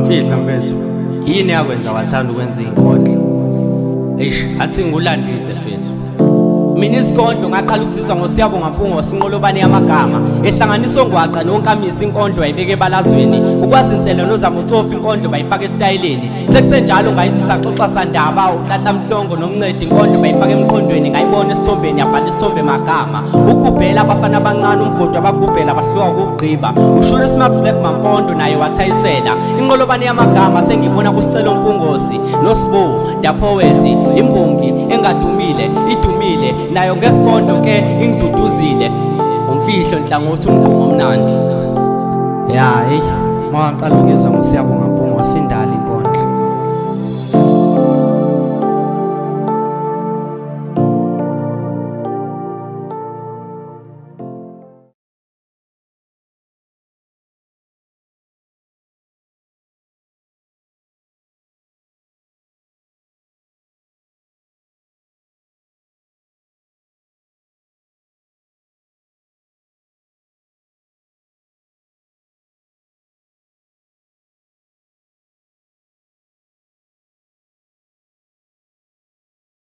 Fihla mfethu, yini yakwenza wathanda ukwenza inkondlo? Eish, athi ngulandise mfethu. Mina isikondlo ngaqala ukuzizwa ngosiyabonga Mpungo sinqolobane yamagama ehlanganiswa ngwaqa nonkamisa inkondlo ayibeke ebalazweni ukwazi inselo nozamuthofa inkondlo bayifaka esitayileni sekusenjalo ngayizisa xoxa sandaba uhlahla mhlongo nomncedi inkondlo bayifaka emqondweni ngayibona esithombeni yabhala isithombe magama ukubhela abafana abancane umgodo abagubhela bahluka ukugqiba ushule smart black mampondo naye wathayisela inqolobane yamagama sengibona kusicelo Mpungosi noSibo the poet imbongi engadumile idumile nayo ngesikondlo ke ingiduduzile umfihlo nhlangothi umgumo omnandi. Ya hey mawaqala ukuzwa ngosiyabonga Mpungo sindali